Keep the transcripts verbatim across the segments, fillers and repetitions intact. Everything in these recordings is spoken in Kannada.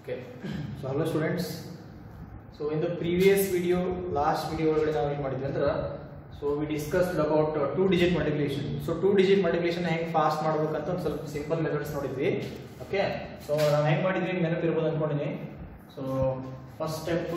Okay, so hello students. So in the previous video, last video ಒಳಗಡೆ ನಾವು ಏನು ಮಾಡಿದ್ವಿ ಅಂದ್ರೆ so we discussed about uh, two digit multiplication. So two digit multiplication ಹೆಂಗೆ ಫಾಸ್ಟ್ ಮಾಡಬೇಕು ಅಂತ ಒಂದು ಸ್ವಲ್ಪ ಸಿಂಪಲ್ ಮೆಥಡ್ಸ್ ನೋಡಿದ್ವಿ. ಓಕೆ, ಸೊ ನಾವು ಹೆಂಗೆ ಮಾಡಿದ್ವಿ ನಿಮಗೆ ನೆನಪಿರಬಹುದು ಅನ್ಕೊಂಡಿದ್ದೀನಿ. ಸೊ ಫಸ್ಟ್ ಸ್ಟೆಪ್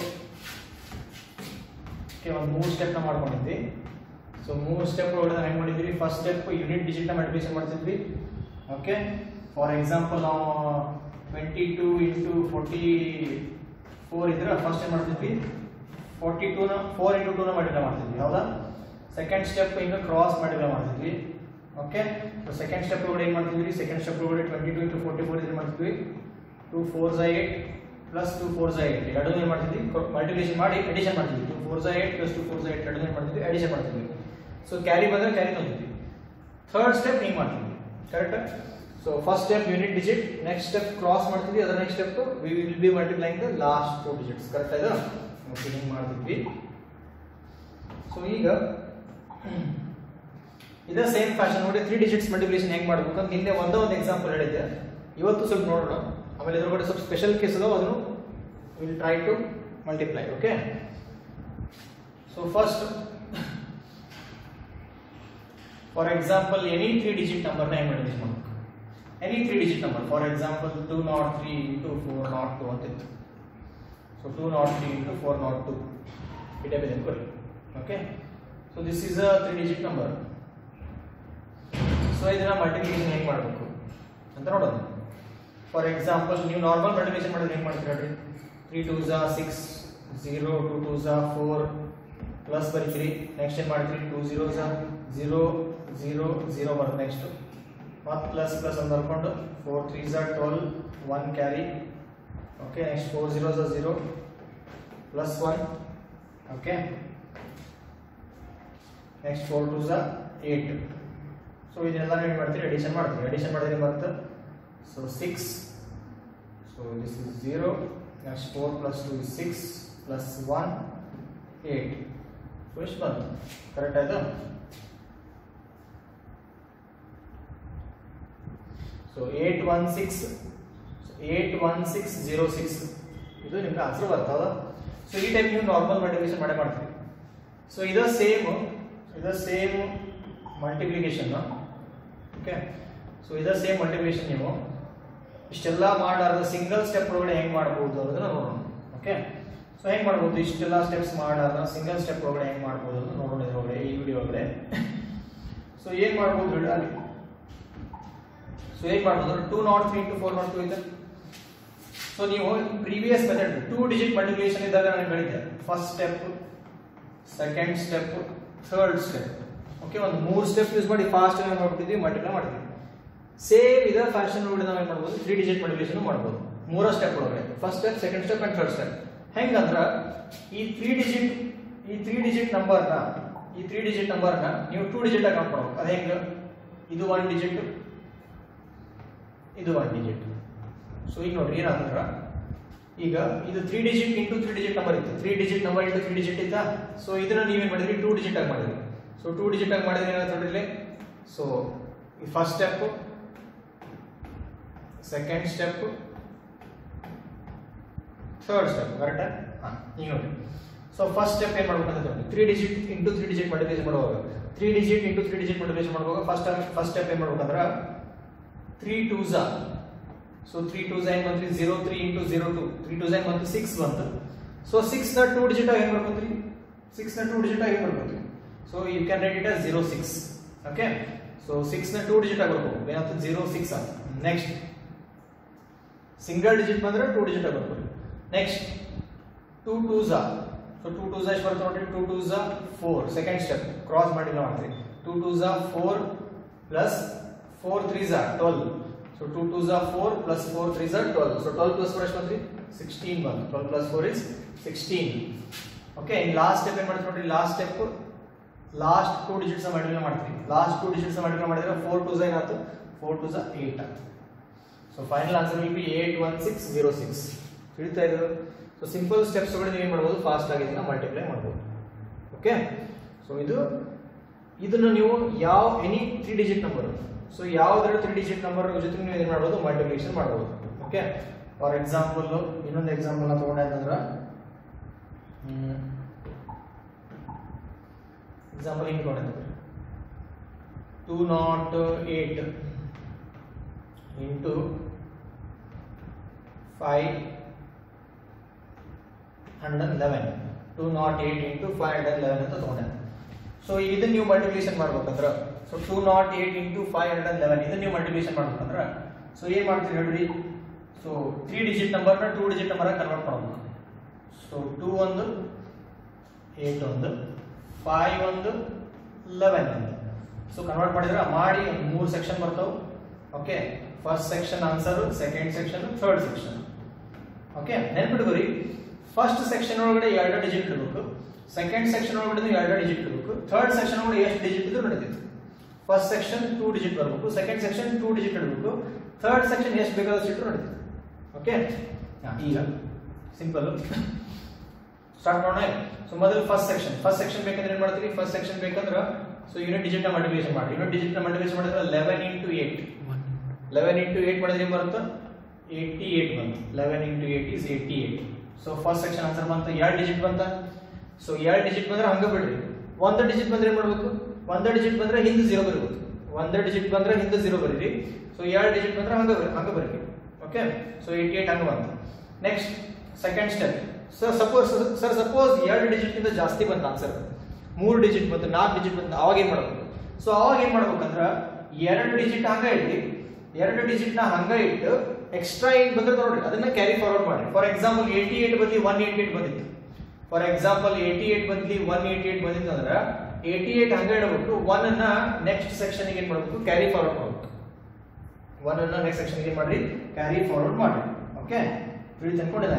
ಓಕೆ ಒಂದು ಮೂರು ಸ್ಟೆಪ್ ನ ಮಾಡ್ಕೊಂಡಿದ್ವಿ. ಸೊ ಮೂರು ಸ್ಟೆಪ್ ಒಳಗಡೆ ನಾವು ಹೆಂಗೆ ಮಾಡಿದ್ವಿ, ಫಸ್ಟ್ ಸ್ಟೆಪ್ ಯೂನಿಟ್ ಡಿಜಿಟ್ ನ ಮಲ್ಟಿಪ್ಲಿಕೇಶನ್ ಮಾಡ್ತಿದ್ವಿ. ಓಕೆ, ಫಾರ್ ಎಕ್ಸಾಂಪಲ್ ನಾವು twenty two into forty four ಇದ್ರೆ ಫಸ್ಟ್ ಏನು ಮಾಡ್ತಿದ್ವಿ, ಫೋರ್ಟಿ ಟೂ ನ ಫೋರ್ ಇಂಟು ಟೂ ನ ಮಲ್ಟಿಪ್ಲೈ ಮಾಡ್ತಿದ್ವಿ, ಹೌದಾ. ಸೆಕೆಂಡ್ ಸ್ಟೆಪ್ ಹಿಂಗೆ ಕ್ರಾಸ್ ಮಲ್ಟಿಪ್ಲೈ ಮಾಡ್ತಿದ್ವಿ. ಓಕೆ, ಸೊ ಸೆಕೆಂಡ್ ಸ್ಟೆಪ್ ಒಳಗಡೆ ಏನು ಮಾಡ್ತಿದ್ವಿ, ಸೆಕೆಂಡ್ ಸ್ಟೆಪ್ ಒಳಗಡೆ twenty two into forty four ಇದ್ರೆ ಮಾಡ್ತಿದ್ವಿ ಟೂ ಫೋರ್ ಝ ಏಟ್ ಪ್ಲಸ್ ಟೂ ಫೋರ್ ಝ ಏಟ್ ಎರಡೂ ಏನು ಮಾಡ್ತಿದ್ವಿ ಮಲ್ಟಿಪ್ಲಿಕೇಶನ್ ಮಾಡಿ ಅಡಿಷನ್ ಮಾಡ್ತಿದ್ವಿ. ಟೂ ಫೋರ್ ಝ ಏಟ್ ಪ್ಲಸ್ ಟೂ ಫೋರ್ ಝ ಏಟ್ ಎರಡೂ ಏನು ಮಾಡ್ತಿದ್ವಿ ಅಡಿಷನ್ ಮಾಡ್ತಿದ್ವಿ. ಸೊ ಕ್ಯಾರಿ ಬಂದರೆ ಕ್ಯಾರಿ ತಂದಿದ್ವಿ. ಥರ್ಡ್ ಸ್ಟೆಪ್ ಹಿಂಗೆ ಮಾಡ್ತಿದ್ವಿ, correct. So first step unit digit, next step cross ಮಾಡ್ತಿದ್ವಿ, ಅದರ next step we will be multiplying the last four digits, correct ಆಯ್ತಾ. ಓಕೆ, ಹಿಂಗೆ ಮಾಡ್ತಿದ್ವಿ. ಸೊ ಈಗ ಇದೇ ಸೇಮ್ ಫ್ಯಾಷನ್ ನೋಡಿ ತ್ರೀ ಡಿಜಿಟ್ಸ್ ಮಲ್ಟಿಪ್ಲಿಕೇಶನ್ ಹೆಂಗೆ ಮಾಡಬೇಕು ಅಂತ ನಿನ್ನೆ ಒಂದೇ ಒಂದು ಎಕ್ಸಾಂಪಲ್ ಹೇಳಿದ್ದೆ. ಇವತ್ತು ಸ್ವಲ್ಪ ನೋಡೋಣ, ಆಮೇಲೆ ಇದ್ರ ಕೂಡ ಸ್ವಲ್ಪ ಸ್ಪೆಷಲ್ ಕೇಸ್ ಅದಾವ, ಅದನ್ನು will try to multiply. Okay, so first for example any three digit ನಂಬರ್ನ ಹೆಂಗೆ ಮಲ್ಟಿಪ್ಲೈ ಮಾಡಬೇಕು, any three digit number, for example two oh three into four oh two ಅಂತ ಇತ್ತು. So two oh three into four oh two ಇದೇ ಇದೆ ಅನ್ಕೊಳ್ಳಿ. Okay, so this is a three digit number. ಸೊ ಇದನ್ನ ಮಲ್ಟಿಪ್ಲಿಕೇಶನ್ ಹೆಂಗೆ ಮಾಡಬೇಕು ಅಂತ ನೋಡೋಣ. ಫಾರ್ ಎಕ್ಸಾಂಪಲ್ ನೀವು ನಾರ್ಮಲ್ ಮಲ್ಟಿಪ್ಲಿಕೇಶನ್ ಮಾಡಿದ್ರೆ ಹೆಂಗೆ ಮಾಡ್ತೀರಾ ಹೇಳ್ರಿ, ತ್ರೀ ಟೂ ಝಾ ಸಿಕ್ಸ್, ಝೀರೋ ಟೂ ಟೂ ಝಾ ಫೋರ್ ಪ್ಲಸ್ ಬರೀತೀರಿ. ನೆಕ್ಸ್ಟ್ ಏನು ಮಾಡ್ತೀರಿ, ಟೂ ಝೀರೋ ಝಾ ಝೀರೋ ಝೀರೋ ಝೀರೋ ಬರುತ್ತೆ. ನೆಕ್ಸ್ಟ್ ಮತ್ತು ಪ್ಲಸ್ ಪ್ಲಸ್ ಅಂತ ಬರ್ಕೊಂಡು ಫೋರ್ ತ್ರೀ ಝಾ twelve one carry. Okay, next four zero ಝಾ zero plus one. Okay, next four two ಝಾ ಏಟ್. ಸೊ ಇದನ್ನೆಲ್ಲ ಏನು ಮಾಡ್ತೀರಿ, ಅಡಿಷನ್ ಮಾಡ್ತೀವಿ. ಅಡಿಷನ್ ಮಾಡಿದ್ರೆ ಬರುತ್ತೆ so six. So this is zero. Next four plus two is six plus one eight. So ಎಷ್ಟು ಬಂತು, ಕರೆಕ್ಟ್ ಆಯ್ತಾ. So eight one six eight one six zero six ಇದು ನಿಮ್ಗೆ ಆನ್ಸರ್ ಬರ್ತದ. ಸೊ ಈ ಟೈಪ್ ನೀವು ನಾರ್ಮಲ್ ಮಲ್ಟಿಪ್ಲಿಕೇಶನ್ ಮಾಡೇ ಮಾಡ್ತೀವಿ. ಸೊ ಇದು ಸೇಮ್ ಇದು ಸೇಮ್ ಮಲ್ಟಿಪ್ಲಿಕೇಶನ್. ಓಕೆ, ಸೊ ಇದು ಸೇಮ್ ಮಲ್ಟಿಪ್ಲಿಕೇಶನ್ ನೀವು ಇಷ್ಟೆಲ್ಲ ಮಾಡಾರ್ದ ಸಿಂಗಲ್ ಸ್ಟೆಪ್ ಒಳಗಡೆ ಹೆಂಗೆ ಮಾಡ್ಬೋದು ಅನ್ನೋದನ್ನ ನೋಡೋಣ. ಓಕೆ, ಸೊ ಹೆಂಗೆ ಮಾಡ್ಬೋದು, ಇಷ್ಟೆಲ್ಲ ಸ್ಟೆಪ್ಸ್ ಮಾಡಾರ್ದ ಸಿಂಗಲ್ ಸ್ಟೆಪ್ ಒಳಗಡೆ ಹೆಂಗೆ ಮಾಡ್ಬೋದು ಅಂತ ನೋಡೋಣ ಇದ್ರೊಳಗಡೆ, ಈ ವಿಡಿಯೋ ಒಳಗಡೆ. ಸೊ ಏನು ಮಾಡ್ಬೋದು ಹೇಳಿ ಅಲ್ಲಿ. ಸೊ ಹೇಗೆ ಮಾಡ್ಬೋದು, two nought three into four nought two ಇದೆ. ಸೊ ನೀವು previous method two digit multiplication ಇದ್ದಾಗ ನಾನು ಹೇಳಿದ್ದೆ first step, second step, third step. Okay, ಒಂದು ಮೂರು ಸ್ಟೆಪ್ ಯೂಸ್ ಮಾಡಿ ಫಾಸ್ಟ್ ಆಗಿ ಮಾಡ್ಬಿಟ್ಟಿದ್ವಿ, ಮಲ್ಟಿಪ್ಲೈ ಮಾಡಿದ್ವಿ. ಸೇಮ್ ಇದೇ ಫ್ಯಾಷನ್ ನೋಡಿ ನಾವು ಏನು ಮಾಡ್ಬೋದು, ತ್ರೀ ಡಿಜಿಟ್ ಮಲ್ಟಿಪ್ಲಿಕೇಶನ್ ಮಾಡ್ಬೋದು ಮೂರೋ ಸ್ಟೆಪ್ ಒಳಗಡೆ, first step, second step and third step. ಹೆಂಗಂದ್ರೆ ಈ ತ್ರೀ ಡಿಜಿಟ್ ಈ ತ್ರೀ ಡಿಜಿಟ್ ನಂಬರ್ನ ಈ ತ್ರೀ ಡಿಜಿಟ್ ನಂಬರ್ನ ನೀವು ಟೂ ಡಿಜಿಟ್ ಆಗಿ ಕೌಂಟ್ ಮಾಡ್ಬೇಕು. ಅದು ಹೆಂಗೆ, ಇದು ಒನ್ ಡಿಜಿಟ್, ಇದು ಒನ್ ಡಿಜಿಟ್. ಸೊ ಈಗ ನೋಡ್ರಿ ಏನಾದ್ರ, ಈಗ ಇದು three digit into three digit number ಇತ್ತು, three digit number into three digit ಇತ್ತಾ. ಸೊ ಇದನ್ನ ನೀವೇನ್ ಮಾಡಿದ್ರಿ, ಟೂ ಡಿಜಿಟ್ ಆಗಿ ಮಾಡಿದ್ರಿ. ಸೊ ಟೂ ಡಿಜಿಟ್ ಆಗಿ ಮಾಡಿದ್ರೆ ಏನಾಯ್ತು ನೋಡ್ರಿ. ಸೊ ಈ first step, second step, third step, ಕರೆಕ್ಟಾ. ಈಗ ನೋಡಿ, ಸೊ ಫಸ್ಟ್ ಸ್ಟೆಪ್ ಏನ್ ಮಾಡ್ಬೇಕಂತ ನೋಡಿ, three digit into three digit multiplication ಮಾಡುವಾಗ three digit into three digit multiplication ಮಾಡುವಾಗ ಫಸ್ಟ್ ಫಸ್ಟ್ ಸ್ಟೆಪ್ ಏನ್ ಮಾಡ್ಬೇಕಂದ್ರೆ ತ್ರೀ ಟೂ ಝಾ, ಸೊ ತ್ರೀ ಟೂ ಝಾ ಏನ್ ಬಂತ್ರಿ, zero three into zero two, three two ಝಾ ಏನ್ ಬಂತು, ಸಿಕ್ಸ್ ಬಂತು. ಸೊ ಸಿಕ್ಸ್ ನ ಟೂ ಡಿಜಿಟ್ ಆಗಿ ಏನ್ ಬರ್ಕೊಂಡ್ರಿ, ಸಿಕ್ಸ್ ನ ಟೂ ಡಿಜಿಟ್ ಆಗಿ ಏನ್ ಬರ್ಕೊಂಡ್ರಿ. So you can write it as zero six. Okay, so six ನ ಟೂ ಡಿಜಿಟ್ ಆಗಿ ಬರ್ಬೋದು, ಏನಾಗ್ತದೆ ಝೀರೋ ಸಿಕ್ಸ್ ಅಂತ. ನೆಕ್ಸ್ಟ್ ಸಿಂಗಲ್ ಡಿಜಿಟ್ ಬಂದ್ರೆ ಟೂ ಡಿಜಿಟ್ ಆಗಿ ಬರ್ಬೋದು. ನೆಕ್ಸ್ಟ್ ಟೂ ಟೂ ಝಾ, ಸೊ ಟೂ ಟೂ ಝಾ ಎಷ್ಟು ಬರ್ತದೆ ನೋಡ್ರಿ, ಟೂ ಟೂ ಝಾ ಫೋರ್. ಸೆಕೆಂಡ್ ಸ್ಟೆಪ್ ಕ್ರಾಸ್ ಮಾಡಿ ಮಾಡ್ತೀವಿ, ಟೂ ಟೂ ಝಾ ಫೋರ್ ಪ್ಲಸ್ ಫೋರ್ ತ್ರೀ ಝಾ ಟ್ವೆಲ್ವ್. ಸೊ ಟೂ ಟೂ ಝಾ ಫೋರ್ ಪ್ಲಸ್ ಫೋರ್ ತ್ರೀ ಝಾ twelve. So twelve plus four ಎಷ್ಟು ಬಂದ್ರಿ, ಸಿಕ್ಸ್ಟೀನ್ ಬಂತು. Twelve plus four is sixteen. Okay, in last step ಏನ್ ಮಾಡ್ತೀವಿ ನೋಡ್ರಿ, last step last two digits multiply ಮಾಡ್ತೀವಿ. ಲಾಸ್ಟ್ ಟೂ ಡಿಜಿಟ್ಸ್ ಮಲ್ಟಿಪ್ಲೈ ಮಾಡಿದ್ರೆ ಫೋರ್ ಟೂ ಝಾ ಏನಾಯ್ತು, ಫೋರ್ ಟೂ ಝಾ ಏಟ್ ಆಯ್ತು. So final answer will be eight one six zero six. ತಿಳಿತಾ ಇದ್ರು. ಸೊ ಸಿಂಪಲ್ ಸ್ಟೆಪ್ಸ್ ಒಳಗಡೆ ನೀವು ಏನು ಮಾಡ್ಬೋದು, ಫಾಸ್ಟ್ ಆಗಿ ಇದನ್ನ ಮಲ್ಟಿಪ್ಲೈ ಮಾಡ್ಬೋದು. ಓಕೆ, ಸೊ ಇದು ಇದನ್ನು ನೀವು ಯಾವ any three digit number, so ಯಾವ್ದಾದ್ರು ತ್ರೀ ಡಿಜಿಟ್ ನಂಬರ್ ಜೊತೆ ನೀವು ಏನು ಮಾಡ್ಬೋದು, ಮಲ್ಟಿಪ್ಲಿಕೇಶನ್ ಮಾಡ್ಬೋದು. ಓಕೆ, ಫಾರ್ ಎಕ್ಸಾಂಪಲ್ ಇನ್ನೊಂದು ಎಕ್ಸಾಂಪಲ್ ನ ತಗೊಂಡೆ ಅಂತಂದ್ರೆ ಎಕ್ಸಾಂಪಲ್ ಹಿಂಗೆ ತಗೊಂಡೆ two not eight into five hundred eleven two not eight into five hundred eleven ಅಂತ ತಗೊಂಡೆ. ಸೊ ಇದನ್ನ ನೀವು ಮಲ್ಟಿಪ್ಲಿಕೇಶನ್ ಮಾಡ್ಬೇಕಂದ್ರೆ so two not eight into five hundred eleven ಇದನ್ನ ನೀವು ಮಲ್ಟಿಪ್ಲಿಕೇಶನ್ ಮಾಡ್ಬೇಕಂದ್ರೆ ಸೊ ಏನ್ ಮಾಡ್ತೀರಿ ಹೇಳ್ರಿ, ಸೊ ತ್ರೀ ಡಿಜಿಟ್ ನಂಬರ್ನ ಟೂ ಡಿಜಿಟ್ ನಂಬರ್ ಕನ್ವರ್ಟ್ ಮಾಡಬೇಕು. ಸೊ ಟೂ ಒಂದು, ಏಟ್ ಒಂದು, ಫೈವ್ ಒಂದು, ಲೆವೆನ್ ಒಂದು. ಸೊ ಕನ್ವರ್ಟ್ ಮಾಡಿದ್ರೆ ಮಾಡಿ ಒಂದು ಮೂರು ಸೆಕ್ಷನ್ ಬರ್ತಾವೆ. Okay, first section answer, second section, third section. Okay, ನೆನ್ಪಿಟ್ಕೋರಿ ಫಸ್ಟ್ ಸೆಕ್ಷನ್ ಒಳಗಡೆ ಎರಡು ಡಿಜಿಟ್ ಇಡಬೇಕು, ಸೆಕೆಂಡ್ ಸೆಕ್ಷನ್ ಒಳಗಡೆ ಎರಡು ಡಿಜಿಟ್ ಇಡಬೇಕು, ಥರ್ಡ್ ಸೆಕ್ಷನ್ ಒಳಗಡೆ ಎಷ್ಟು ಡಿಜಿಟ್ ಇದ್ರು ನಡೀತಿತ್ತು. ಫಸ್ಟ್ ಸೆಕ್ಷನ್ ಟೂ ಡಿಜಿಟ್ ಬರಬೇಕು, ಸೆಕೆಂಡ್ ಸೆಕ್ಷನ್ ಟೂ ಡಿಜಿಟ್ ಇಡಬೇಕು, ಥರ್ಡ್ ಸೆಕ್ಷನ್ ಎಷ್ಟು ಬೇಕಾದಷ್ಟು ಇಟ್ಟರು ನಡೀತಿತ್ತು. ಓಕೆ, ಈಗ ಸಿಂಪಲ್ ಸ್ಟಾರ್ಟ್ ಮಾಡೋಣ. ಸೊ ಮೊದಲು ಫಸ್ಟ್ ಸೆಕ್ಷನ್ ಫಸ್ಟ್ ಸೆಕ್ಷನ್ ಬೇಕಂದ್ರೆ ಏನ್ ಮಾಡ್ತೀವಿ, ಫಸ್ಟ್ ಸೆಕ್ಷನ್ ಬೇಕಂದ್ರೆ ಸೊ ಯೂನಿಟ್ ಡಿಜಿಟ್ ನ ಮಲ್ಟಿಪ್ಲಿಕೇಶನ್ ಮಾಡಿ. ಯೂನಿಟ್ ಡಿಜಿಟ್ ನ ಮಲ್ಟಿಪ್ಲಿಕೇಶನ್ ಮಾಡಿದ್ರೆ eleven into eight eleven into eight ಮಾಡಿದ್ರೆ ಏನು ಬರುತ್ತೆ, ಏಯ್ಟಿ ಏಟ್ ಬಂತು. Eleven into eight is eighty eight. So first section answer ಬಂತ, ಎರಡು ಡಿಜಿಟ್ ಬಂತ. ಸೊ ಎರಡು ಡಿಜಿಟ್ ಬಂದ್ರೆ ಹಂಗ ಬಿಡ್ರಿ, ಒಂದು ಡಿಜಿಟ್ ಬಂದ್ರೆ ಏನ್ ಮಾಡ್ಬೇಕು, ಒಂದು ಡಿಜಿಟ್ ಬಂದ್ರೆ ಹಿಂದೆ ಜೀರೋ ಬರಬೇಕು. ಒಂದು ಡಿಜಿಟ್ ಬಂದ್ರೆ ಹಿಂದೆ ಜೀರೋ ಬರೀರಿ. ಸೊ ಎರಡು ಡಿಜಿಟ್ ಬಂದ್ರೆ ಹಂಗ ಹಂಗ ಬರೀರಿ. ಓಕೆ, ಸೊ ಏಯ್ಟಿ ಏಟ್ ಹಂಗ ಬಂತು. Next second step, sir suppose sir suppose ಎರಡು ಡಿಜಿಟ್ ಗಿಂತ ಜಾಸ್ತಿ ಬಂತ ಆನ್ಸರ್, ಮೂರು ಡಿಜಿಟ್ ಬಂತು, ನಾಲ್ಕು ಡಿಜಿಟ್ ಬಂತು, ಅವಾಗ ಏನ್ ಮಾಡ್ಬೇಕು. ಸೊ ಅವಾಗ ಏನ್ ಮಾಡ್ಬೇಕಂದ್ರ ಎರಡು ಡಿಜಿಟ್ ಹಂಗ ಇಡ್ರಿ, ಎರಡು ಡಿಜಿಟ್ ನ ಹಂಗ ಇಟ್ಟು ಎಕ್ಸ್ಟ್ರಾ ಏಟ್ ಬಂದ್ರೆ ನೋಡ್ರಿ ಅದನ್ನ ಕ್ಯಾರಿ ಫಾರ್ವರ್ಡ್ ಮಾಡಿ. ಫಾರ್ ಎಕ್ಸಾಂಪಲ್ ಏಯ್ಟಿ ಏಟ್ ಬದಲಿ ಒನ್ ಏಯ್ಟಿ ಏಟ್ ಬಂದಿತ್ತು. ಫಾರ್ ಎಕ್ಸಾಂಪಲ್ ಏಯ್ಟಿ ಏಟ್ ಬದಲಿ ಒನ್ ಏಯ್ಟಿ ಏಟ್ ಬಂದಿತ್ತು ಅಂದ್ರೆ ಏಯ್ಟಿ ಏಟ್ ಹಂಗ ಇಡಬೇಕು, ಒನ್ ಅನ್ನ ನೆಕ್ಸ್ಟ್ ಸೆಕ್ಷನ್ ಏನ್ ಮಾಡಬೇಕು, ಕ್ಯಾರಿ ಫಾರ್ವರ್ಡ್ ಮಾಡಬೇಕು. ಒನ್ ಅನ್ನ ನೆಕ್ಸ್ಟ್ ಸೆಕ್ಷನ್ ಏನ್ ಮಾಡ್ರಿ, ಕ್ಯಾರಿ ಫಾರ್ವರ್ಡ್ ಮಾಡಿ. ಓಕೆ, ತಿಳಿ ಅನ್ಕೊಂಡಿದ್ದ.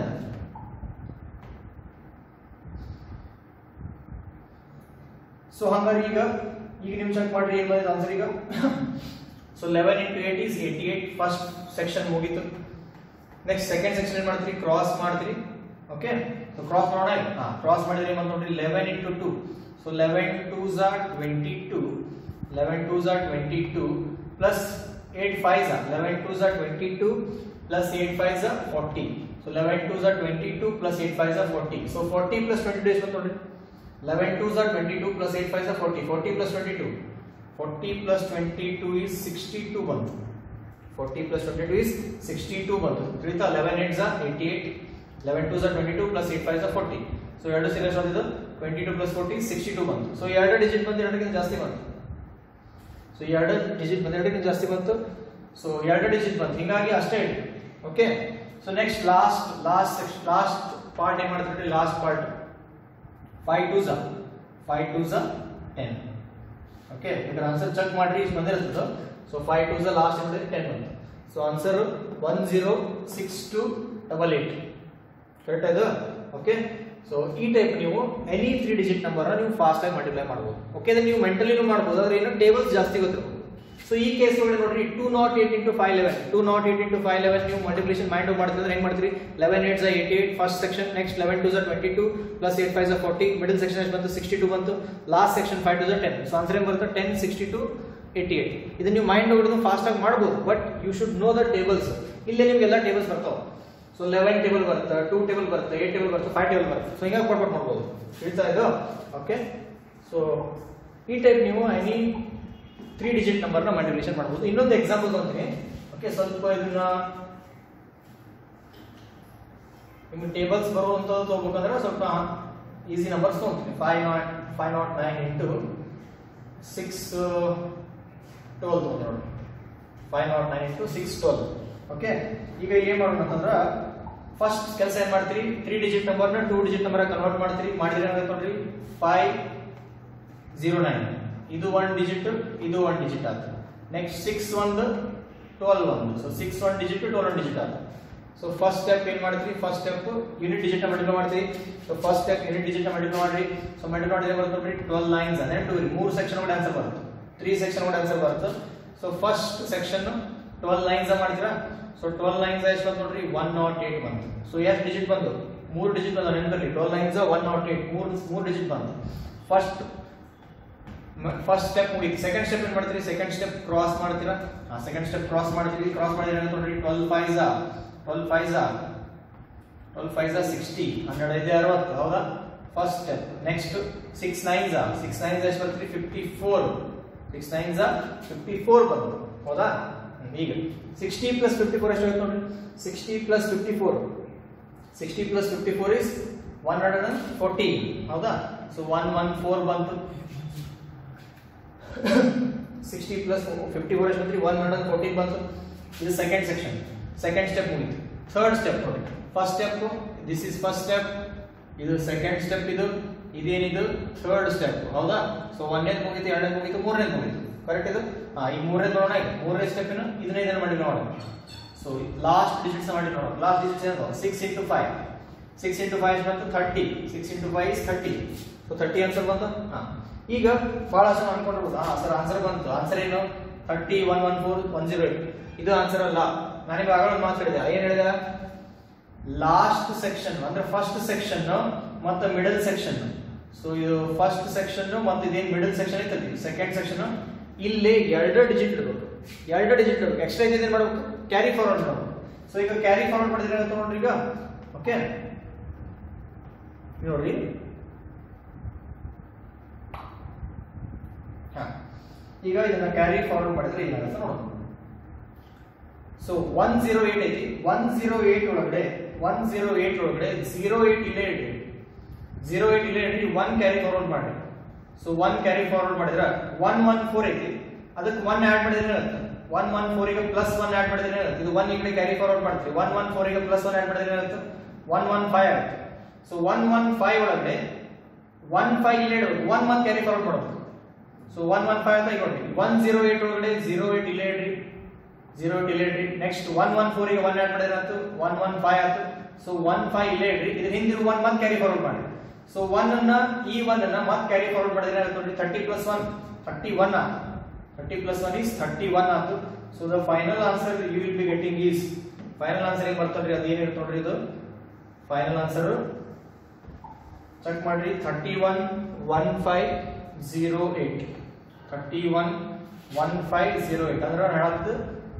ಸೊ ಹಂಗಾರೆ ಈಗ ಈಗ ನೀವು ಚೆಕ್ ಮಾಡ್ರಿ ಏನ್ ಬಂದಿದೆ ಆನ್ಸರ್ ಈಗ. So eleven into eight is eighty eight. First section ಮುಗೀತು. ನೆಕ್ಸ್ಟ್ ಸೆಕೆಂಡ್ ಸೆಕ್ಷನ್ ಏನ್ ಮಾಡ್ತೀರಿ, ಕ್ರಾಸ್ ಮಾಡ್ತೀರಿ. ಓಕೆ, ಸೊ ಕ್ರಾಸ್ ಮಾಡೋಣ. ಹಾ, ಕ್ರಾಸ್ ಮಾಡಿದ್ರೆ ಏನ್ ನೋಡ್ರಿ, eleven into two. So eleven twos are twenty two, eleven twos are twenty two plus eight fives are eleven twos are twenty two plus eight fives are forty. So eleven twos are twenty two plus eight fives are forty. So forty plus twenty two ಎಷ್ಟು ಬಂತು ನೋಡ್ರಿ, eleven twos are twenty two plus eight fives are forty. Forty plus twenty two, forty plus twenty two is sixty two ಬಂತು. Forty plus twenty two is sixty two ಬಂತು. ತಿಳಿತಾ, eleven eights are eighty eight, eleven twos are twenty two plus eight fives are forty. So ಎರಡು ಸೇರಿ ಎಷ್ಟು ಬಂದಿದ್ದು, twenty two plus forty sixty two ಬಂತು. ಸೊ ಎರಡು ಡಿಜಿಟ್ ಬಂದು ಎರಡಕ್ಕಿಂತ ಜಾಸ್ತಿ ಬಂತು. ಸೊ ಎರಡು ಡಿಜಿಟ್ ಬಂದು ಎರಡಕ್ಕಿಂತ ಜಾಸ್ತಿ ಬಂತು. ಸೊ ಎರಡು ಡಿಜಿಟ್ ಬಂತು, ಹಿಂಗಾಗಿ ಅಷ್ಟೇ ಇಡಿ. Okay, so next last last last part ಏನ್ ಮಾಡ್ತೀವಿ, last part five twos are five twos are ten. Okay, ಇದರ ಆನ್ಸರ್ ಚೆಕ್ ಮಾಡ್ರಿ, ಇಷ್ಟು ಬಂದಿರ್ತದೆ. ಸೊ ಫೈವ್ ಟೂಸ್ ಲಾಸ್ಟ್ ಬಂದ್ರೆ ಟೆನ್ ಬಂತು. So answer one zero six two double eight correct ಇದು. ಓಕೆ, ಸೊ ಈ ಟೈಪ್ ನೀವು ಎನಿ ತ್ರೀ ಡಿಜಿಟ್ ನಂಬರ್ ನೀವು ಫಾಸ್ಟ್ ಆಗಿ ಮಲ್ಟಿಪ್ಲೈ ಮಾಡಬಹುದು. ಓಕೆ, ಅದನ್ನ ನೀವು ಮೆಂಟಲಿನೂ ಮಾಡಬಹುದು, ಆದ್ರೆ ಏನು ಟೇಬಲ್ಸ್ ಜಾಸ್ತಿ ಗೊತ್ತಿರಬಹುದು. ಸೊ ಈ ಕೇಸ್ ಒಳಗೆ ನೋಡ್ರಿ, two not eight into five eleven two not eight into five eleven ನೀವು ಮಲ್ಟಿಪ್ಲಿಕೇಶನ್ ಮೈಂಡ್ ಮಾಡ್ತಿದ್ರೆ ಹೆಂಗ್ ಮಾಡ್ತೀರಿ, eleven eight eighty eight first section, next eleven two twenty two plus eight five forty, middle section ಎಷ್ಟು ಬಂತು, ಸಿಕ್ಸ್ಟಿ ಟೂ ಬಂತು, last section five two ten. So answer ಏನ್ ಬರುತ್ತೆ, ten sixty two eighty eight. ಇದನ್ನ ನೀವು ಮೈಂಡ್ ಹೊಡೆದು ಫಾಸ್ಟ್ ಆಗಿ ಮಾಡಬಹುದು, but you should know the tables. ಇಲ್ಲೇ ನಿಮ್ಗೆ ಎಲ್ಲ ಟೇಬಲ್ಸ್ ಬರ್ತಾವೆ. ಸೊ ಲೆವೆನ್ ಟೇಬಲ್ ಬರುತ್ತೆ, ಟೂ ಟೇಬಲ್ ಬರುತ್ತೆ, ಏಟ್ ಟೇಬಲ್ ಬರುತ್ತೆ, ಫೈವ್ ಟೇಬಲ್ ಬರುತ್ತೆ. ಸೊ ಹಿಂಗಾಗಿ ಕೊಟ್ಬಿಟ್ಟು ಮಾಡ್ಬೋದು. ತಿಳಿತಾ ಇದು. ಓಕೆ, ಸೊ ಈ ಟೈಪ್ ನೀವು ಎನಿ ತ್ರೀ ಡಿಜಿಟ್ ನಂಬರ್ನ ಮಲ್ಟಿಪ್ಲಿಕೇಶನ್ ಮಾಡಬಹುದು. ಇನ್ನೊಂದು ಎಕ್ಸಾಂಪಲ್ ತಗೊಂತೀನಿ. ಓಕೆ, ಸ್ವಲ್ಪ ಇದನ್ನ ನಿಮ್ಗೆ ಟೇಬಲ್ಸ್ ಬರುವಂಥದ್ದು ತಗೋಬೇಕಂದ್ರೆ ಸ್ವಲ್ಪ ಈಸಿ ನಂಬರ್ಸ್ ತಗೊಂತೀನಿ. Five naught five naught nine into six twelve ತಗೊಂಡು ನೋಡಿ. Five naught nine into six twelve. Okay, ಈಗ ಏನ್ ಮಾಡೋಣ ಅಂತಂದ್ರೆ ಫಸ್ಟ್ ಕೆಲಸ ಏನ್ ಮಾಡ್ತೀರಿ, ತ್ರೀ ಡಿಜಿಟ್ ನಂಬರ್ನ ಟೂ ಡಿಜಿಟ್ ನಂಬರ್ ಕನ್ವರ್ಟ್ ಮಾಡ್ತೀರಿ. ಮಾಡಿದ್ರೆ ಏನಾಗುತ್ತೆ ನೋಡ್ರಿ, ಫೈವ್ ಜೀರೋ ನೈನ್ ಇದು ಒನ್ ಡಿಜಿಟ್, ಇದು ಒನ್ ಡಿಜಿಟ್ ಆಯ್ತು. ನೆಕ್ಸ್ಟ್ ಸಿಕ್ಸ್ ಒಂದು, ಟ್ವೆಲ್ ಒಂದು. So six one digit, twelve one digit ಆಯ್ತು. ಸೊ ಫಸ್ಟ್ ಸ್ಟೆಪ್ ಏನ್ ಮಾಡ್ತೀರಿ, ಫಸ್ಟ್ ಸ್ಟೆಪ್ ಯೂನಿಟ್ ಡಿಜಿಟ್ ನ ಮಲ್ಟಿಪ್ಲೈ ಮಾಡ್ತೀರಿ. So first step unit digit ನ ಮಲ್ಟಿಪ್ಲೈ ಮಾಡ್ರಿ. ಸೊ ಮಲ್ಟಿಪ್ಲೈ ಮಾಡಿದ್ರೆ ಬರುತ್ತೆ ನೋಡ್ರಿ, ಟ್ವೆಲ್ ಲೈನ್ಸ್ ಅಂದ್ರೆ ಟೂ ಮೂರು ಸೆಕ್ಷನ್ ಕೂಡ ಆನ್ಸರ್ ಬರುತ್ತೆ, ತ್ರೀ ಸೆಕ್ಷನ್ ಕೂಡ ಆನ್ಸರ್ ಬರುತ್ತೆ. So first section twelve lines ಮಾಡ್ತೀರಾ. ಸೊ ಟ್ವೆಲ್ ಲೈನ್ಸ್ ಎಷ್ಟು ಬಂತು ನೋಡ್ರಿ, ಒನ್ ನಾಟ್ ಏಟ್ ಬಂತು. ಸೊ ಎಷ್ಟು ಡಿಜಿಟ್ ಬಂದು, ಮೂರು ಡಿಜಿಟ್ ಬಂದು ನೆನಪಲ್ಲಿ, twelve lines one naught eight, ಮೂರು ಮೂರು ಡಿಜಿಟ್ ಬಂತು. ಫಸ್ಟ್ ಫಸ್ಟ್ ಸ್ಟೆಪ್ ಮುಗಿತು. ಸೆಕೆಂಡ್ ಸ್ಟೆಪ್ ಏನ್ ಮಾಡ್ತೀರಿ, ಸೆಕೆಂಡ್ ಸ್ಟೆಪ್ ಕ್ರಾಸ್ ಮಾಡ್ತೀರಾ. ಸೆಕೆಂಡ್ ಸ್ಟೆಪ್ ಕ್ರಾಸ್ ಮಾಡ್ತೀರಿ. ಕ್ರಾಸ್ ಮಾಡಿದ್ರೆ ನೋಡ್ರಿ, ಟ್ವೆಲ್ ಫೈವ್ಸ್ ಟ್ವೆಲ್ ಫೈವ್ ಝಾ ಟ್ವೆಲ್ ಫೈವ್ ಝಾ ಸಿಕ್ಸ್ಟಿ, ಹನ್ನೆರಡು ಐದು ಅರವತ್ತು, ಹೌದಾ? First step. Next six nine ಝಾ ಸಿಕ್ಸ್ ನೈನ್ ಝಾ ಎಷ್ಟು ಬರ್ತೀರಿ? Fifty four. ಸಿಕ್ಸ್ ನೈನ್ ಝಾ ಫಿಫ್ಟಿ ಫೋರ್ ಬಂತು, ಹೌದಾ? ಈಗ ಸಿಕ್ಸ್ಟಿ ಪ್ಲಸ್ ಫಿಫ್ಟಿ ಫೋರ್ ಎಷ್ಟು ಆಯ್ತು ನೋಡ್ರಿ? Sixty plus fifty four sixty plus fifty four is one hundred and fourteen, ಹೌದಾ? ಸೊ ಒನ್ ಒನ್ ಫೋರ್ ಬಂತು. ಸಿಕ್ಸ್ಟಿ ಪ್ಲಸ್ ಫಿಫ್ಟಿ ಫೋರ್ ಎಷ್ಟು ಬಂತು? ಒನ್ ಹಂಡ್ರೆಡ್ ಅಂಡ್ ಫೋರ್ಟೀನ್ ಬಂತು. ಇದು ಸೆಕೆಂಡ್ ಸೆಕ್ಷನ್, ಸೆಕೆಂಡ್ ಸ್ಟೆಪ್ ಮುಗಿತು. ಥರ್ಡ್ ಸ್ಟೆಪ್ ನೋಡಿ, first step this is first step, ಇದು ಸೆಕೆಂಡ್ ಸ್ಟೆಪ್, ಇದು ಇದೇನಿದು ಥರ್ಡ್ ಸ್ಟೆಪ್, ಹೌದಾ? ಸೊ ಒಂದನೇದು ಮುಗಿತು, ಎರಡನೇದು ಮುಗಿತು, ಮೂರನೇದು ಮುಗಿತು, ಕರೆಕ್ಟ್ ಇದು? ಹಾ, ಈ ಮೂರನೇದು ನೋಡೋಣ. ಈಗ ಮೂರನೇ ಸ್ಟೆಪ್ ಏನು ಇದನ್ನ ಇದನ್ನ ಮಾಡಿ ನೋಡೋಣ. ಸೊ ಲಾಸ್ಟ್ ಡಿಜಿಟ್ಸ್ ಮಾಡಿ ನೋಡೋಣ. ಲಾಸ್ಟ್ ಡಿಜಿಟ್ಸ್ ಏನು? Six into five six into five ಬಂತು thirty. Six into five is thirty. So thirty answer ಬಂತು. ಹಾ, ಈಗ ಬಹಳ ಜನ ಅನ್ಕೊಂಡಿರ್ಬೋದು, ಹಾ ಸರ್ ಆನ್ಸರ್ ಬಂತು. ಆನ್ಸರ್ ಏನು? Thirty one one four one zero eight. ಇದು ಆನ್ಸರ್ ಅಲ್ಲ. ನಾನೀಗ ಆಗಲೇ ಮಾತಾಡಿದೆ, ಏನ್ ಹೇಳಿದೆ? ಲಾಸ್ಟ್ ಸೆಕ್ಷನ್ ಅಂದ್ರೆ ಫಸ್ಟ್ ಸೆಕ್ಷನ್ ಮತ್ತು ಮಿಡಲ್ ಸೆಕ್ಷನ್. ಸೊ ಇದು ಫಸ್ಟ್ ಸೆಕ್ಷನ್ ಮತ್ತು ಇದೇನು ಮಿಡಲ್ ಸೆಕ್ಷನ್ ಐತಲ್ಲ, ಸೆಕೆಂಡ್ ಸೆಕ್ಷನ್, ಇಲ್ಲಿ ಎರಡು ಡಿಜಿಟ್ ಇರಬೇಕು. ಎರಡು ಡಿಜಿಟ್ ಇರಬೇಕು. ಎಕ್ಸ್ಟ್ರಾ ಏನ್ ಮಾಡಬೇಕು? ಕ್ಯಾರಿ ಫಾರ್ವರ್ಡ್ ಮಾಡಬೇಕು. ಸೊ ಈಗ ಕ್ಯಾರಿ ಫಾರ್ವರ್ಡ್ ಮಾಡಿದ್ರೆ ಏನಾಗುತ್ತೆ ನೋಡ್ರಿ ಈಗ. ಓಕೆ ನೋಡ್ರಿ, ಹಾ ಈಗ ಇದನ್ನ ಕ್ಯಾರಿ ಫಾರ್ವರ್ಡ್ ಮಾಡಿದ್ರೆ ಏನಾಗುತ್ತೆ ನೋಡೋಣ. ಸೊ ಒನ್ ಜೀರೋ ಏಟ್ ಐತಿ. ಒನ್ ಜೀರೋ ಏಟ್ ಒಳಗಡೆ ಒನ್ ಜೀರೋ ಏಟ್ ಒಳಗಡೆ ಜೀರೋ ಏಟ್ ಇಲ್ಲೇ ಇಡ್ರಿ. ಜೀರೋ ಏಟ್ ಇಲ್ಲೇ ಇಡ್ರಿ. ಒನ್ ಕ್ಯಾರಿ ಫಾರ್ವರ್ಡ್ ಮಾಡಿ. ಸೊ ಒನ್ ಕ್ಯಾರಿ ಫಾರ್ವರ್ಡ್ ಮಾಡಿದ್ರೆ ಒನ್ ಒನ್ ಫೋರ್ ಐತಿ, ಅದಕ್ಕೆ ಒನ್ ಆಡ್ ಮಾಡಿದ್ರೆ ಏನಾಗುತ್ತೆ? ಒನ್ ಒನ್ ಫೋರ್ ಗೆ ಪ್ಲಸ್ ಒನ್ ಆಡ್ ಮಾಡಿದ್ರೆ ಏನಾಗುತ್ತೆ? ಇದು ಒನ್ ಈ ಕಡೆ ಕ್ಯಾರಿ ಫಾರ್ವರ್ಡ್ ಮಾಡ್ತೀವಿ. ಒನ್ ಒನ್ ಫೋರ್ ಗೆ ಪ್ಲಸ್ ಒನ್ ಆಡ್ ಮಾಡಿದ್ರೆ ಏನಾಗುತ್ತೆ? ಒನ್ ಒನ್ ಫೈವ್ ಆಗುತ್ತೆ. ಸೊ ಒನ್ ಒನ್ ಫೈವ್ ಒಳಗಡೆ ಒನ್ ಫೈವ್ ಇಲ್ಲೇ ಇಡಬೇಕು. ಒನ್ ಒನ್ ಕ್ಯಾರಿ ಫಾರ್ವರ್ಡ್ ಮಾಡಬೇಕು. ಸೊ ಒನ್ ಒನ್ ಫೈವ್ ಅಂತ ಇಟ್ಕೊಳ್ತೀವಿ. ಒನ್ ಜೀರೋ ಏಟ್ ಒಳಗಡೆ ಜೀರೋ ಏಟ್ ಇಲ್ಲೇ ಇಡ್ರಿ. ಜೀರೋ ಏಟ್ ಇಲ್ಲೇ ಇಡ್ರಿ. ನೆಕ್ಸ್ಟ್ ಒನ್ ಒನ್ ಫೋರ್ ಗೆ ಒನ್ ಆಡ್ ಮಾಡಿದ್ರೆ ಆಯ್ತು, ಒನ್ ಒನ್ ಫೈವ್ ಆಯ್ತು. ಸೊ ಒನ್ ಫೈವ್ ಇಲ್ಲೇ ಇಡ್ರಿ. ಇದ್ರ ಹಿಂದಿರು ಒನ್ ಮಂತ್ ಕ್ಯಾರಿ ಫಾರ್ವರ್ಡ್ ಮಾಡಿ. ಸೊ ಒನ್ ಅನ್ನ ಈ ಒನ್ ಅನ್ನ ಮತ್ತೆ ಕ್ಯಾರಿ ಫಾರ್ವರ್ಡ್ ಮಾಡಿದ್ರೆ ಆಯ್ತು ನೋಡಿ, thirty plus one thirty one ಆಯ್ತು. Thirty plus one is thirty one ಆಯ್ತು. So the final answer you will be getting is, final answer ಏನ್ ಬರ್ತದ್ರಿ? ಅದು ಏನಿರುತ್ತೆ ನೋಡ್ರಿ, ಇದು ಫೈನಲ್ ಆನ್ಸರ್ ಚೆಕ್ ಮಾಡ್ರಿ. Thirty one one five zero eight thirty one one five zero eight ಅಂದ್ರೆ ಹೇಳದ್ದು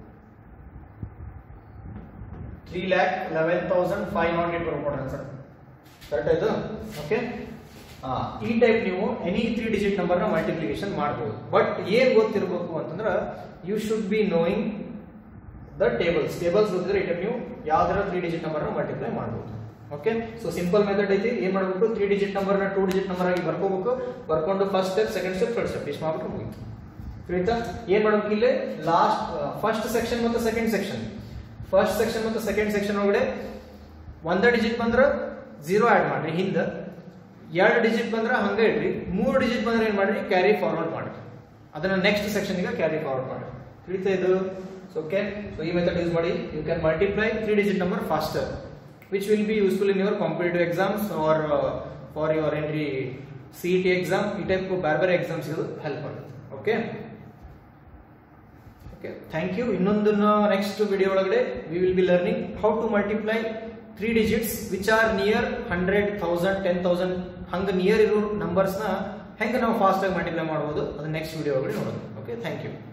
three lakh eleven thousand five naught eight ಬರ್ಕೊಡ್ರಿ ಆನ್ಸರ್. ಕರೆಕ್ಟ್ ಆಯ್ತು? ಓಕೆ, ಈ ಟೈಪ್ ನೀವು ಎನಿ ತ್ರೀ ಡಿಜಿಟ್ ನಂಬರ್ ನ ಮಲ್ಟಿಪ್ಲಿಕೇಶನ್ ಮಾಡಬಹುದು. ಬಟ್ ಏನ್ ಗೊತ್ತಿರಬೇಕು ಅಂತಂದ್ರೆ you should be knowing the tables. Tables ಗೊತ್ತಿದ್ರೆ ಈ ಟೈಪ್ ನೀವು ಯಾವ್ದಾರ ತ್ರೀ ಡಿಜಿಟ್ ನಂಬರ್ ನ ಮಲ್ಟಿಪ್ಲೈ ಮಾಡಬಹುದು. ಓಕೆ, ಸೊ ಸಿಂಪಲ್ ಮೆಥಡ್ ಐತಿ. ಏನ್ ಮಾಡಬೇಕು? ತ್ರೀ ಡಿಜಿಟ್ ನಂಬರ್ ನ ಟೂ ಡಿಜಿಟ್ ನಂಬರ್ ಆಗಿ ಬರ್ಕೋಬೇಕು. ಬರ್ಕೊಂಡು first step, second step, third step ಇಷ್ಟು ಮಾಡ್ಬಿಟ್ಟು ಮುಗಿತು. ತಿಳಿತಾ? ಏನ್ ಮಾಡ್ಬೇಕು? ಇಲ್ಲಿ ಲಾಸ್ಟ್ ಫಸ್ಟ್ ಸೆಕ್ಷನ್ ಮತ್ತು ಸೆಕೆಂಡ್ ಸೆಕ್ಷನ್ ಫಸ್ಟ್ ಸೆಕ್ಷನ್ ಮತ್ತು ಸೆಕೆಂಡ್ ಸೆಕ್ಷನ್ ಒಳಗಡೆ ಒಂದೇ ಡಿಜಿಟ್ ಬಂದ್ರೆ ಜೀರೋ ಆಡ್ ಮಾಡ್ರಿ. ಹಿಂದ ಎರಡು ಡಿಜಿಟ್ ಬಂದ್ರೆ ಹಂಗೆ ಇಡ್ರಿ. ಮೂರು ಡಿಜಿಟ್ ಬಂದ್ರೆ ಏನ್ ಮಾಡ್ರಿ? ಕ್ಯಾರಿ ಫಾರ್ವರ್ಡ್ ಮಾಡ್ರಿ. ಅದನ್ನ ನೆಕ್ಸ್ಟ್ ಸೆಕ್ಷನ್ ಗೆ ಕ್ಯಾರಿ ಫಾರ್ವರ್ಡ್ ಮಾಡ್ರಿ. ತಿಳಿತಾ ಇದು? ಓಕೆ, ಸೊ ಈ ಮೆಥಡ್ ಯೂಸ್ ಮಾಡಿ you can multiply three digit number faster, which will be useful in your competitive exams or uh, for your entry C E T exam. ಈ ಟೈಪ್ ಬೇರೆ ಬೇರೆ ಎಕ್ಸಾಮ್ಸ್ ಗೆ ಹೆಲ್ಪ್ ಮಾಡುತ್ತೆ. Okay okay thank you. ಇನ್ನೊಂದು ನೆಕ್ಸ್ಟ್ ವಿಡಿಯೋ ಒಳಗಡೆ we will be learning how to multiply three digits which are near hundred thousand ten thousand ಹಂಗ ನಿಯರ್ ಇರೋ ನಂಬರ್ಸ್ ನ ಹೆಂಗೆ ನಾವು ಫಾಸ್ಟ್ ಆಗಿ ಮಲ್ಟಿಪ್ಲೈ ಮಾಡಬಹುದು, ಅದು ನೆಕ್ಸ್ಟ್ ವಿಡಿಯೋ ಒಳಗಡೆ ನೋಡೋಣ. Okay thank you.